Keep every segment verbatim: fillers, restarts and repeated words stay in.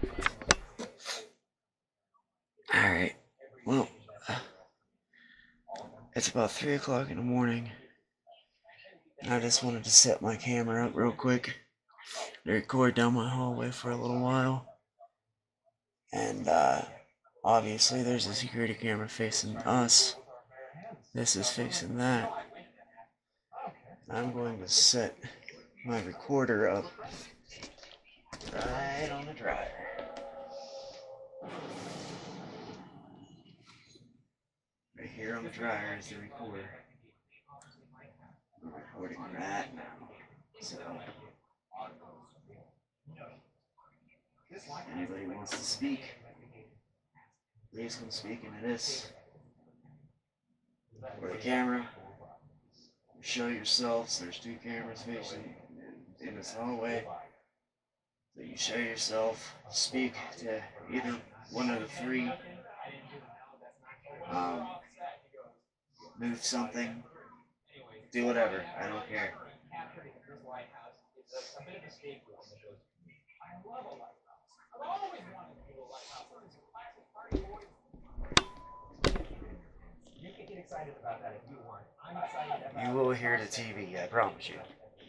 Alright, well, it's about three o'clock in the morning, and I just wanted to set my camera up real quick to record down my hallway for a little while. And, uh, obviously there's a security camera facing us. This is facing that. I'm going to set my recorder up right on the dryer. Right here on the dryer is the recorder. I'm recording right now. So, if anybody wants to speak, please come speak into this. Or the camera. Show yourselves. There's two cameras facing in this hallway. So you show yourself, speak to either one of the three. Um, move something. Do whatever. I don't care. You will hear the T V, I promise you.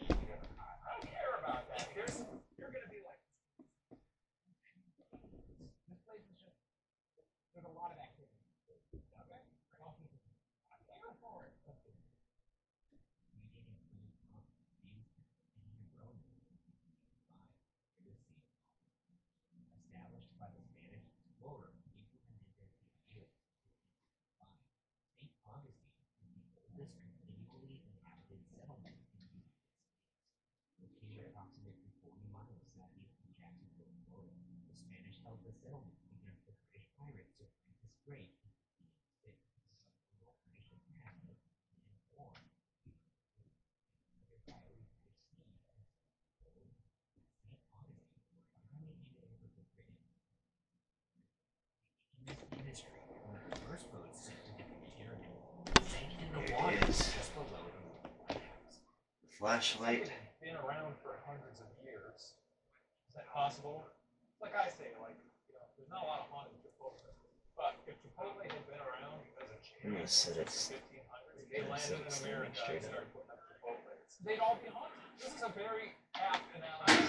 There it is. The flashlight. Been around for hundreds of years. Is that possible? Like I say, like, you know, there's not a lot of haunted Chipotle. But if Chipotle had been around as a chain I'm gonna set it. fifteen hundreds, they landed in America and started putting up Chipotles, they'd all be haunted. This is a very apt analogy.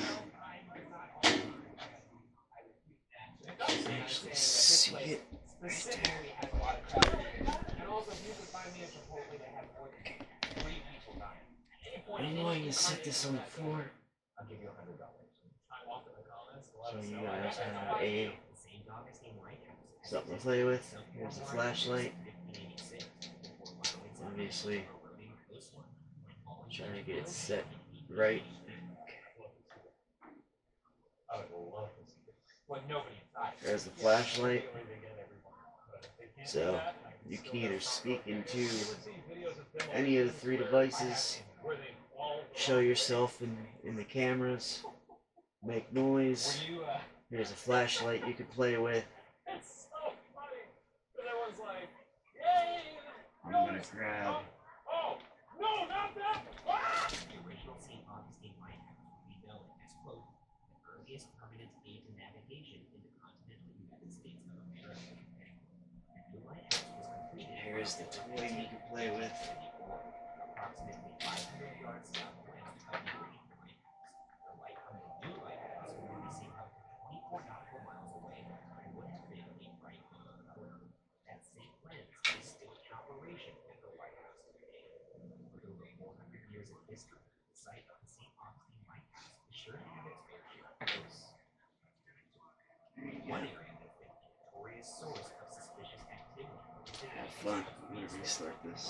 It does Actually see it right there. And also, if you could find me a Chipotle that had more than three people dying. I'm going to set this on the floor I'll give you a hundred dollars. I'm off in the comments. so you guys have a something to play with. Here's the flashlight. Obviously, trying to get it set right. There's the flashlight. So you can either speak into any of the three devices, show yourself in, in the cameras, make noise. Here's a flashlight you can play with. I'm gonna grab here's the toy you can play with. Have fun. I'm gonna restart this.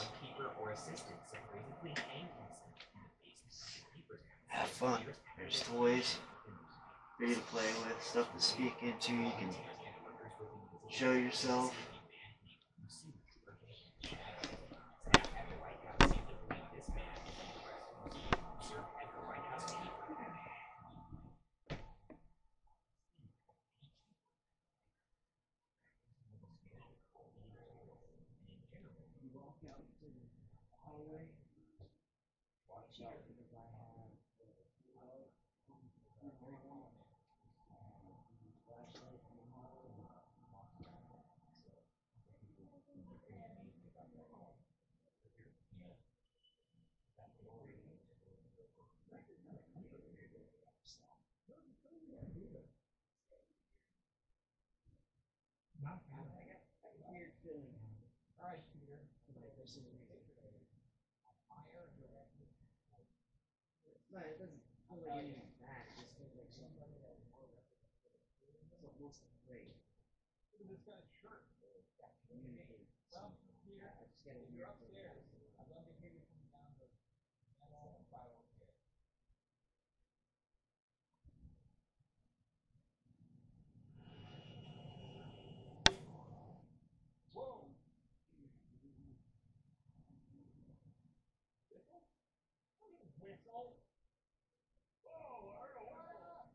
Have fun. There's toys for you to play with, stuff to speak into. You can show yourself. I'm I, Peter. I got I got a weird feeling. All right, Peter. Like there's some reason. Fire directly. No, it doesn't feel like anything bad. It just feels like something. So most great. Look at this guy's shirt. Communicate. Well, Peter, I just get a if weird you're feeling. upstairs, I'd love to hear you come down to the five oh one. Whoa! Whistle? What do you mean whistle? Whoa, I heard a whistle.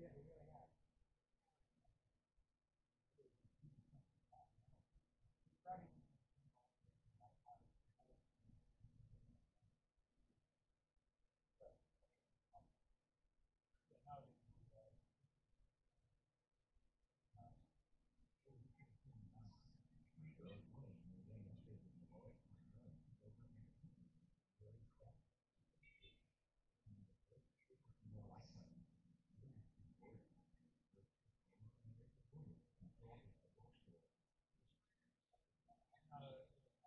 Yeah, you really have. Right. Yeah, now you not a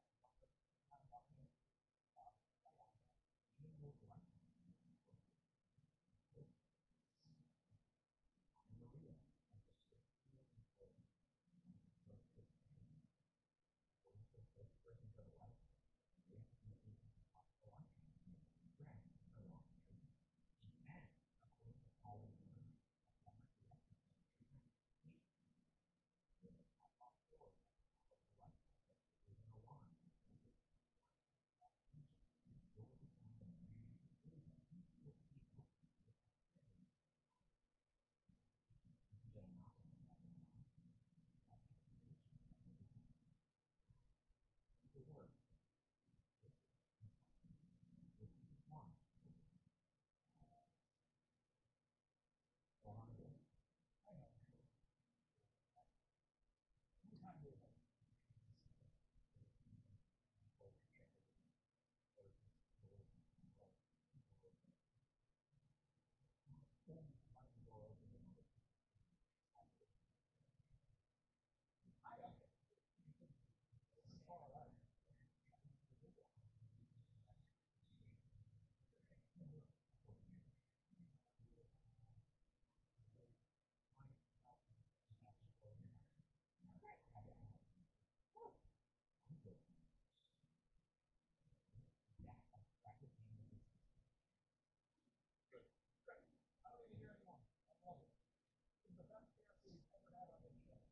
I don't even hear anyone. I love it. It's the best chance we've ever had on this show.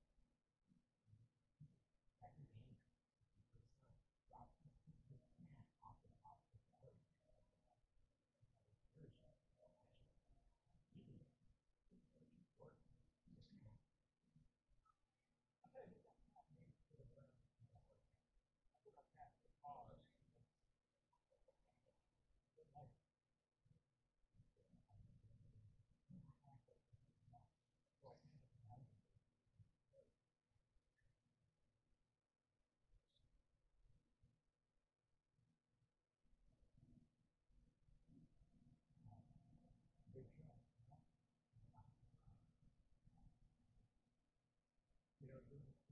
You know,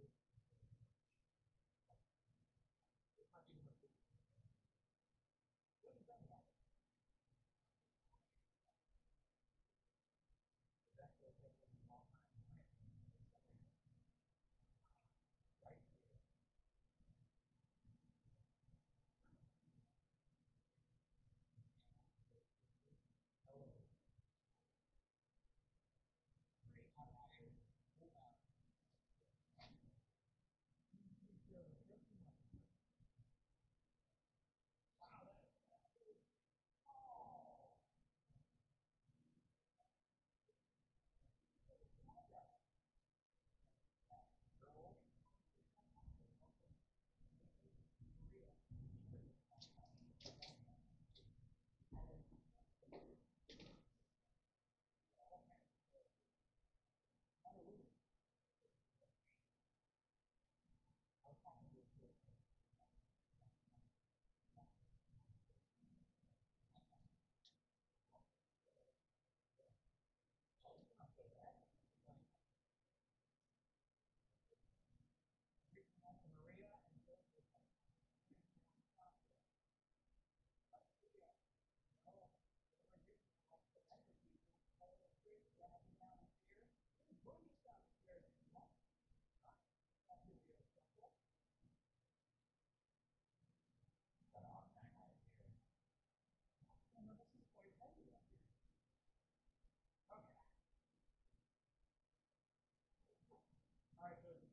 it's not even a all right, so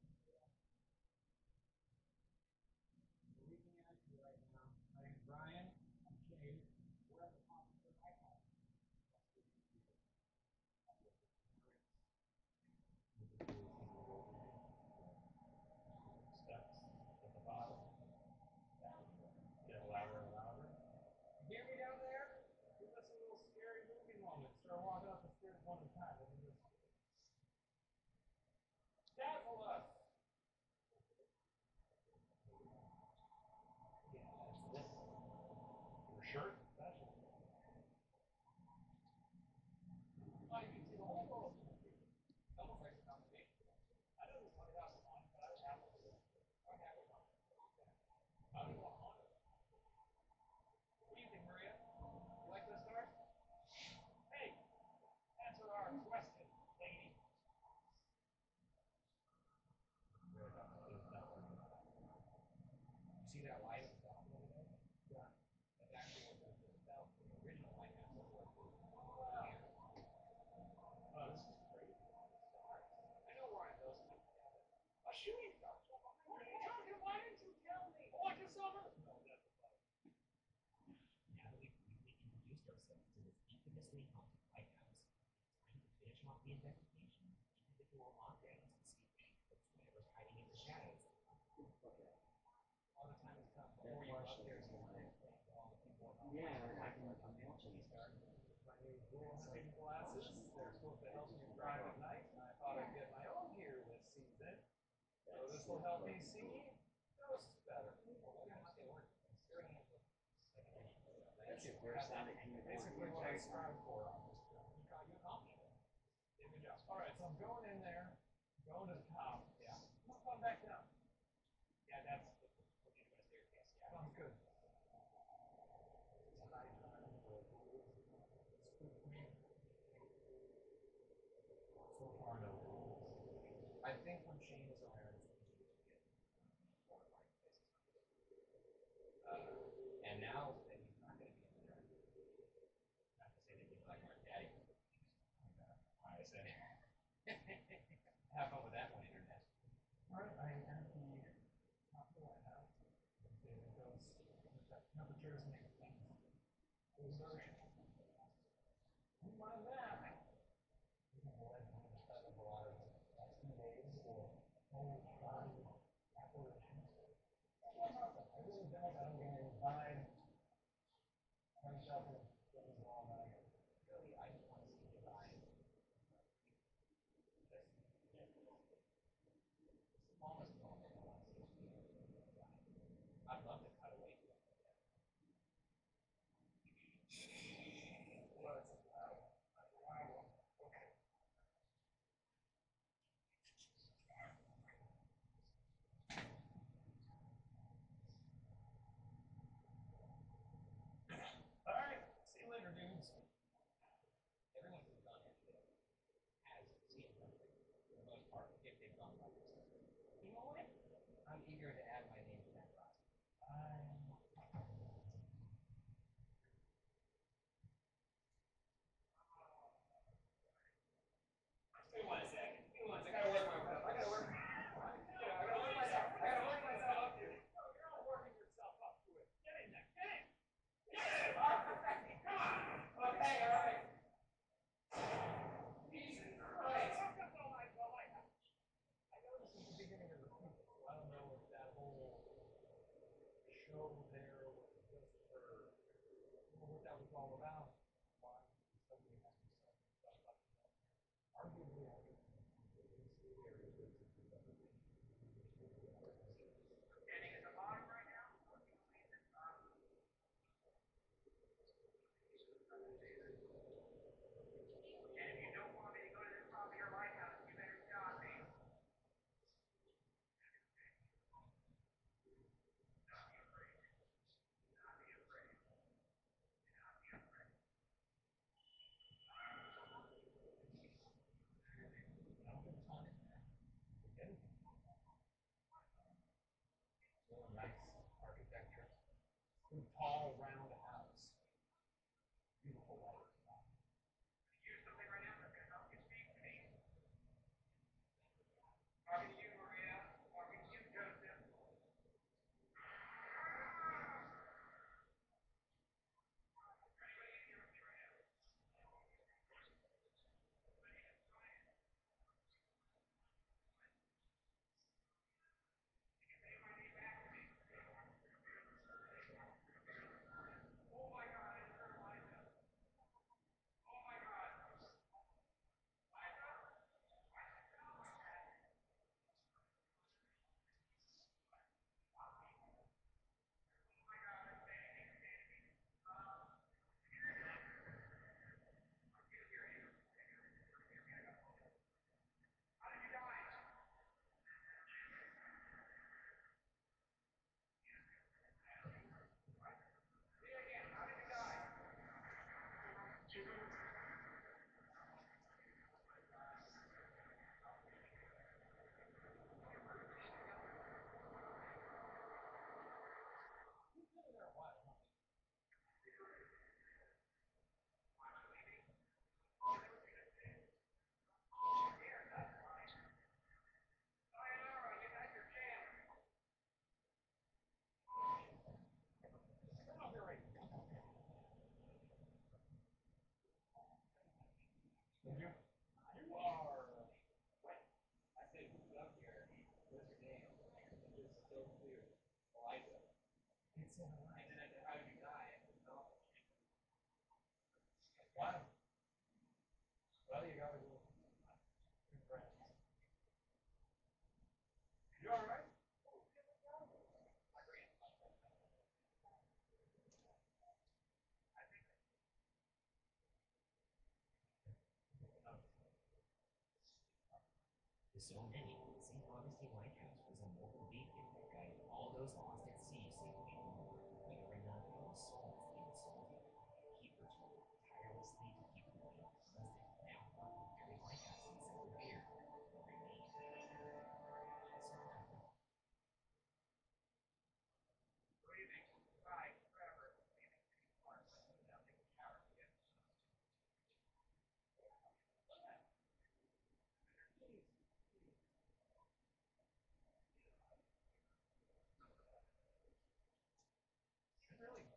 we're reaching out to you right now. My name's Brian. I'm Chase. We're at the top of the iPhone. shirt, especially. Well, you can see the whole world. It's almost like a combination. I know there's twenty thousand on, but I don't have one. I don't have one. I don't want on. What do you think, Maria? You like those stars? Hey, answer our question, lady. You see that light on the top over there? Yeah. That's actually what the, the, the original lighthouse was. Wow. Oh, this is great. I know where I know some. A shooting star. What are you talking about? Why didn't you tell me? Watch the summer? No, that's a fun. Now that we've briefly introduced ourselves to this infamously haunted lighthouse, it's time to finish off the investigation of individual objects and see whatever's hiding in the shadows. All the time has come before you up there, so I explained to all the people about Yeah, I can look on the She started my new dual-hunting glasses. They're supposed to help me drive at night. And I thought I'd get my own here this season. So this will help me see ghosts better. That's basically what I strive for. You got you accomplished it. Good job. All right, so I'm going in there, going to the top. Yeah. I'm going back down. Yeah, that's what you do a staircase. Yeah, sounds good. It's high time for spook me. So far, no. I think when Shane is around, it's easier to get more like places. Uh, and now that he's not going to be in there, not to say that he's like our daddy. I said, have fun with that one, internet. All right, I am at the top of the lighthouse. There it goes. Temperatures make things. Wouldn't mind that. You can go ahead and have a lot of last few days or old time apparitions. I really don't. I don't get any vibe. I myself is getting all night. Really, I just want to see the vibe. Smallest moment I want to see is the I'd love to cut away from that. But it's loud. Wow. Okay. All right. See you later, dudes. Everyone who's gone in today has seen something for the most part, if they've gone by themselves. You know what? I'm eager to add my name to that roster. I'm. Give me one second. Give me one second. I gotta work myself. I gotta work. Yeah, I gotta work myself. I gotta work myself up here. You're all working yourself up to it. Get in there. Get in. Get in. All right. Come on. Okay. All right. Jesus Christ. Welcome to my lighthouse. I know this is the beginning of the sequel. I don't know if that whole show there was just for what that was all about. Why somebody has to say stuff like that. Arguably, I think it's scary. Standing at the bottom right now. And if you don't want me to go to the top of your lighthouse, you better stop me. say hi. And then how you die. Wow. Well, you gotta go. Congrats. You all right? To so many, the Saint Augustine Lighthouse was a mobile beacon that guided all those lost at sea safely home, whether or not there was souls in the salty. Keepers worked tirelessly to keep the light constant, now from every lighthouse in Central Pier will remain sometimes. Breathing. Right. Forever. Breathing. Now take a shower again. Really?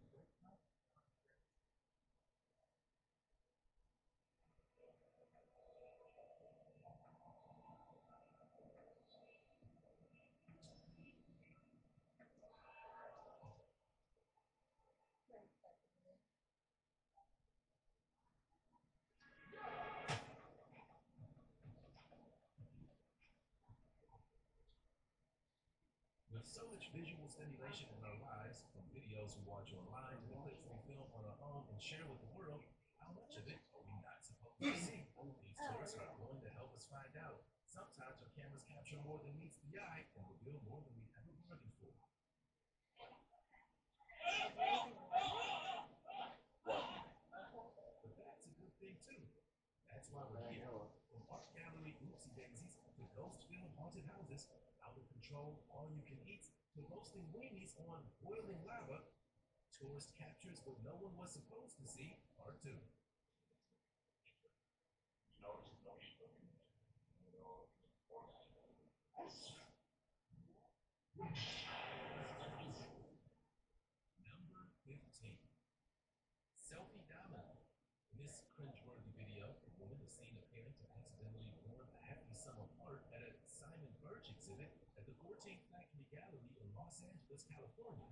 With so much visual stimulation in our lives, from videos we watch online to the clips we film on our own and share with the world, how much of it are we not supposed to see? These tourists are going to help us find out. Sometimes our cameras capture more than meets the eye and reveal more than we ever bargained for. But that's a good thing too. That's why we're here. From art gallery Oopsie Daisies to ghost-filled haunted houses, out of control, all you can eat, to roasting weenies on boiling lava, tourist captures what no one was supposed to see, part two. Number fifteen. Selfie Domino. In this cringeworthy video, a woman is seen appearing to accidentally ruin a hefty sum of art at a Simon Birch exhibit at the fourteenth Factory Gallery in Los Angeles, California.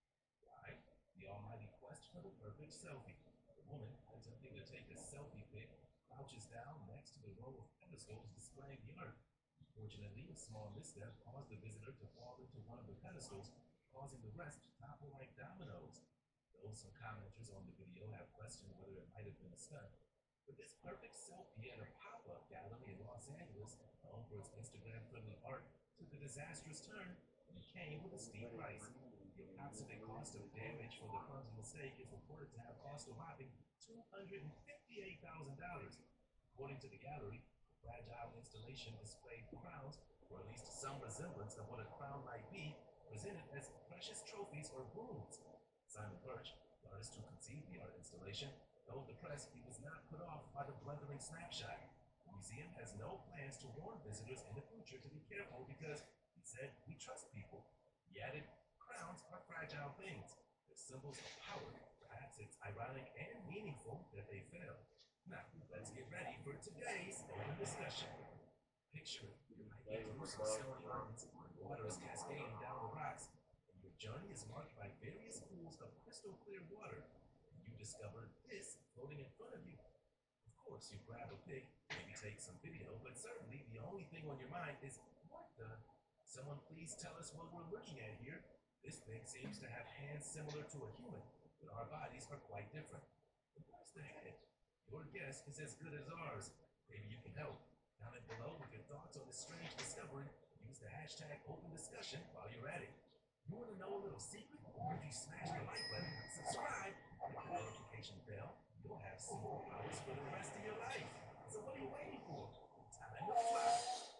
Why? The almighty quest for the perfect selfie. The woman, attempting to take a selfie pic, crouches down next to the row of pedestals displaying the art. Fortunately, a small misstep caused the visitor to fall into one of the pedestals, causing the rest to topple like dominoes. Though some commenters on the video have questioned whether it might have been a stunt. But this perfect selfie at a pop-up gallery in Los Angeles, known for its Instagram-friendly art, took a disastrous turn and came with a steep price. The approximate cost of damage for the clumsy mistake is reported to have cost a whopping two hundred fifty-eight thousand dollars. According to the gallery, the fragile installation displayed crowns, or at least some resemblance of what a crown might be, presented as precious trophies or boons. Simon Birch, the artist who conceived the art installation, told the press he was not put off by the blundering snapshot. The museum has no plans to warn visitors in the future to be careful because, he said, we trust people. He added, crowns are fragile things. They're symbols of power. Perhaps it's ironic and meaningful that they fail. Now, let's get ready for today's open discussion. Picture it. You might be through some stony mountains, water is cascading down the rocks. Your journey is marked by various pools of crystal clear water. You discover this floating in front of you. Of course, you grab a pic, maybe take some video, but certainly the only thing on your mind is, what the? Someone please tell us what we're looking at here. This thing seems to have hands similar to a human, but our bodies are quite different. But where's the head? Your guess is as good as ours. Maybe you can help. Comment below with your thoughts on this strange discovery. Use the hashtag open discussion while you're at it. You want to know a little secret? If you smash the like button, subscribe, and hit the notification bell, you'll have superpowers for the rest of your life. So what are you waiting for? Time to fly.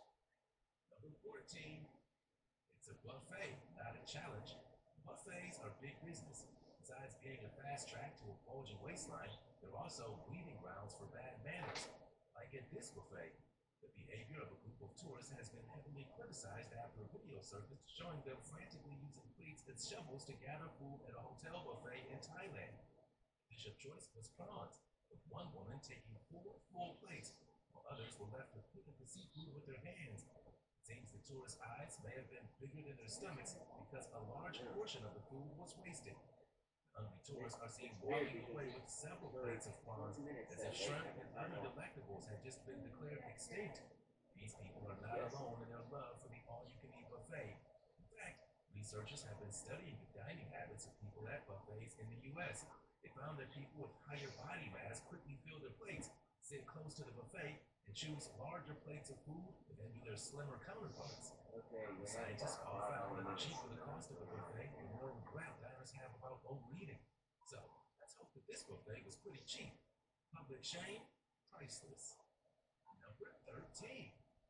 Number fourteen. It's a buffet, not a challenge. Buffets are big business. Besides being a fast track to a bulging waistline, they're also breeding grounds for bad manners. Like at this buffet, the behavior of a group of tourists has been heavily criticized after a video surfaced showing them frantically using plates and shovels to gather food at a hotel buffet in Thailand. The dish of choice was prawns, with one woman taking four full plates, while others were left to pick at the seafood with their hands. Seems the tourists' eyes may have been bigger than their stomachs because a large portion of the food was wasted. Hungry tourists are seen walking away with several plates of prawns as if shrimp and other delectables had just been declared extinct. These people are not alone in their love for the all-you-can-eat buffet. In fact, researchers have been studying the dining habits of people at buffets in the U S. They found that people with higher body mass quickly fill their plates, sit close to the buffet, and choose larger plates of food than do their slimmer counterparts. The scientists all found that the cheaper the cost of the buffet, the more regret diners have about overeating. So let's hope that this buffet was pretty cheap. Public shame, priceless. Number thirteen.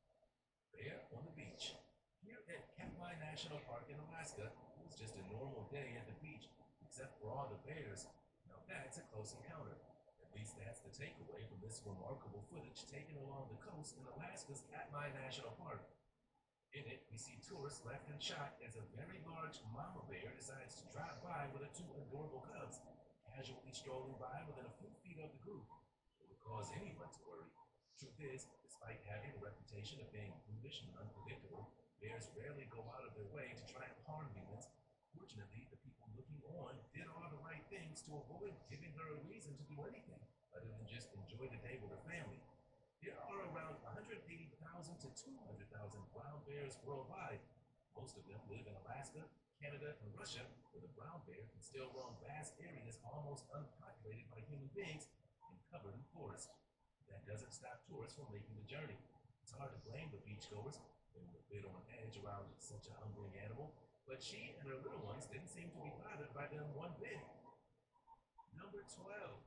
Bear on the beach. Here at Katmai National Park in Alaska, it was just a normal day at the beach, except for all the bears. Now that's a close encounter. At least that's the takeaway from this remarkable footage taken along the coast in Alaska's Katmai National Park. In it, we see tourists left in shock as a very large mama bear decides to drive by with her two adorable cubs, casually strolling by within a few feet of the group. It would cause anyone to worry. Truth is, despite having a reputation of being brutish and unpredictable, bears rarely go out of their way to try and harm humans. Fortunately, the people looking on did all the right things to avoid giving her a reason to do anything other than just enjoy the day with her family. There are around one hundred eighty thousand to two hundred thousand brown bears worldwide. Most of them live in Alaska, Canada, and Russia, where the brown bear can still roam vast areas almost unpopulated by human beings and covered in forest. That doesn't stop tourists from making the journey. It's hard to blame the beachgoers. They were a bit on edge around such a hungering animal, but she and her little ones didn't seem to be bothered by them one bit. Number twelve.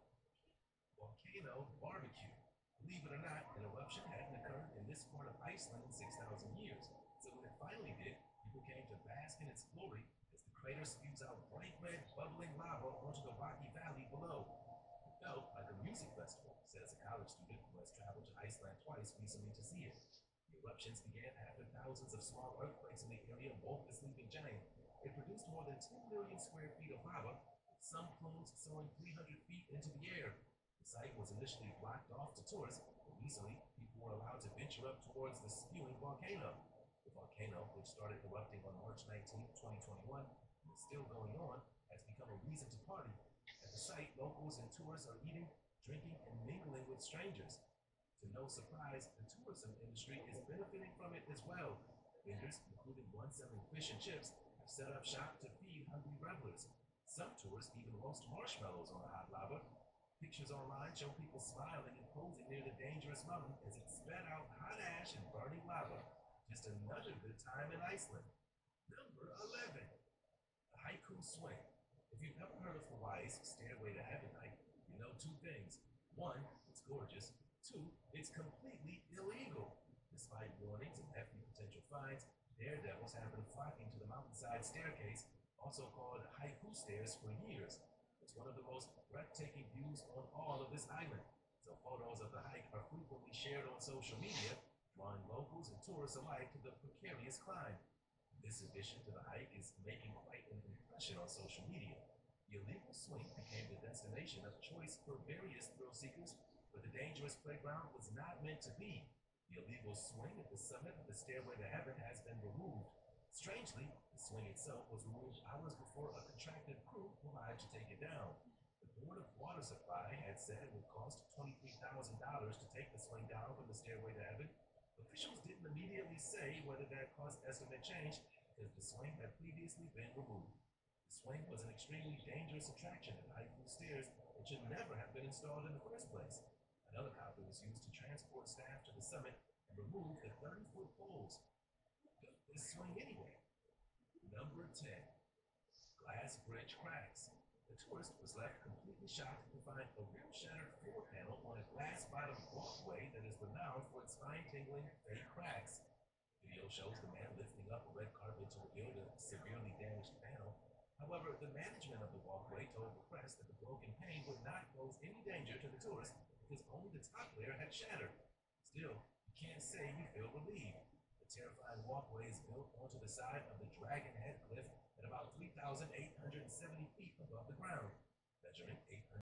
Volcano barbecue. Believe it or not, an eruption hadn't occurred in this part of Iceland in six thousand years. So when it finally did, people came to bask in its glory as the crater spews out bright red, bubbling lava onto the rocky valley below. It felt like a music festival, says a college student who has traveled to Iceland twice recently to see it. The eruptions began after thousands of small earthquakes in the area woke the sleeping giant. It produced more than ten million square feet of lava, with some plumes soaring three hundred feet into the air. The site was initially blocked off to tourists, but recently people were allowed to venture up towards the spewing volcano. The volcano, which started erupting on March nineteenth, twenty twenty-one, and is still going on, has become a reason to party. At the site, locals and tourists are eating, drinking, and mingling with strangers. To no surprise, the tourism industry is benefiting from it as well. Vendors, including one selling fish and chips, have set up shop to feed hungry revelers. Some tourists even roast marshmallows on the hot lava. Pictures online show people smiling and posing near the dangerous mountain as it spat out hot ash and burning lava. Just another good time in Iceland. Number eleven. The Haiku Swing. If you've ever heard of Hawaii's Stairway to Heaven hike, you know two things. One, it's gorgeous. Two, it's completely illegal. Despite warnings and hefty potential fines, daredevils have been flocking to the mountainside staircase, also called Haiku Stairs, for years. It's one of the most breathtaking views on all of this island, so photos of the hike are frequently shared on social media, drawing locals and tourists alike to the precarious climb. This addition to the hike is making quite an impression on social media. The illegal swing became the destination of choice for various thrill seekers, but the dangerous playground was not meant to be. The illegal swing at the summit of the Stairway to Heaven has been removed. Strangely, the swing itself was removed hours before a contracted crew arrived to take it down. The Board of Water Supply had said it would cost twenty-three thousand dollars to take the swing down from the Stairway to Heaven. Officials didn't immediately say whether that cost estimate changed because the swing had previously been removed. The swing was an extremely dangerous attraction at Haiku Stairs and should never have been installed in the first place. A helicopter was used to transport staff to the summit and remove the thirty-foot poles. This swing anyway. Number ten. Glass bridge cracks. The tourist was left completely shocked to find a real shattered floor panel on a glass-bottomed walkway that is renowned for its spine-tingling fake cracks. Video shows the man lifting up a red carpet to reveal the severely damaged panel. However, the management of the walkway told the press that the broken pane would not pose any danger to the tourist because only the top layer had shattered. Still, you can't say you feel relieved. The terrifying walkway is built onto the side of the Dragon Head Cliff at about three thousand eight hundred seventy feet above the ground, measuring eight hundred